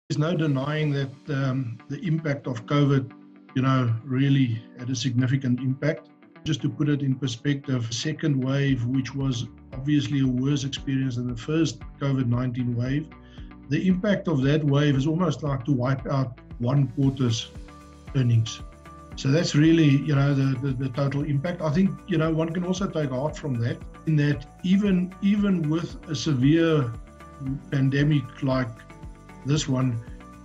There's no denying that the impact of COVID, really had a significant impact. Just to put it in perspective, second wave, which was obviously a worse experience than the first COVID-19 wave, the impact of that wave is almost like to wipe out one quarter's earnings. So that's really, the total impact. I think, one can also take heart from that, in that even with a severe pandemic like this one,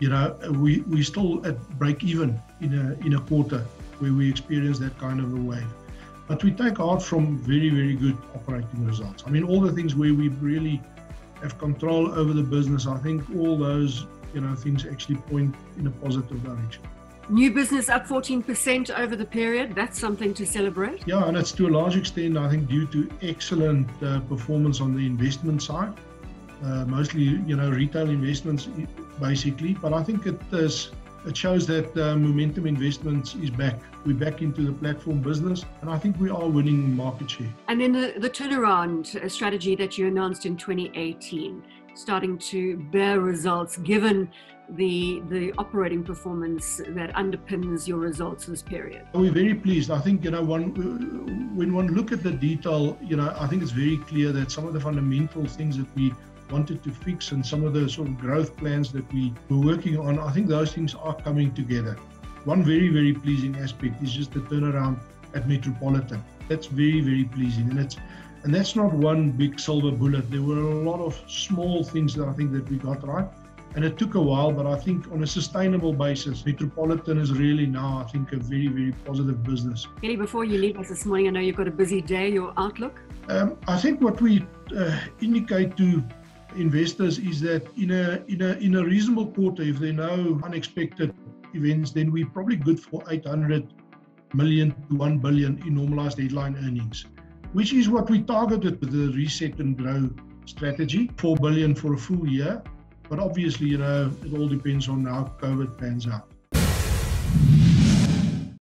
we still at break even in a quarter where we experience that kind of a wave. But we take heart from very, very good operating results. I mean, all the things where we really have control over the business, I think all those, things actually point in a positive direction. New business up 14% over the period. That's something to celebrate. Yeah, and it's to a large extent, I think, due to excellent performance on the investment side. Mostly, retail investments, basically. But I think it shows that Momentum Investments is back. We're back into the platform business, and I think we are winning market share. And then the turnaround strategy that you announced in 2018, starting to bear results, given the operating performance that underpins your results this period. We're very pleased. I think, when one look at the detail, I think it's very clear that some of the fundamental things that we wanted to fix and some of the sort of growth plans that we were working on, I think those things are coming together. One very, very pleasing aspect is just the turnaround at Metropolitan. That's very, very pleasing. And that's not one big silver bullet. There were a lot of small things that I think that we got right. And it took a while, but I think on a sustainable basis, Metropolitan is really now, I think, a very, very positive business. Hillie, before you leave us this morning, I know you've got a busy day, your outlook? I think what we indicate to investors is that in a reasonable quarter, if there are no unexpected events, then we're probably good for 800 million to 1 billion in normalized headline earnings, which is what we targeted with the Reset and Grow strategy, 4 billion for a full year. But obviously, it all depends on how COVID pans out.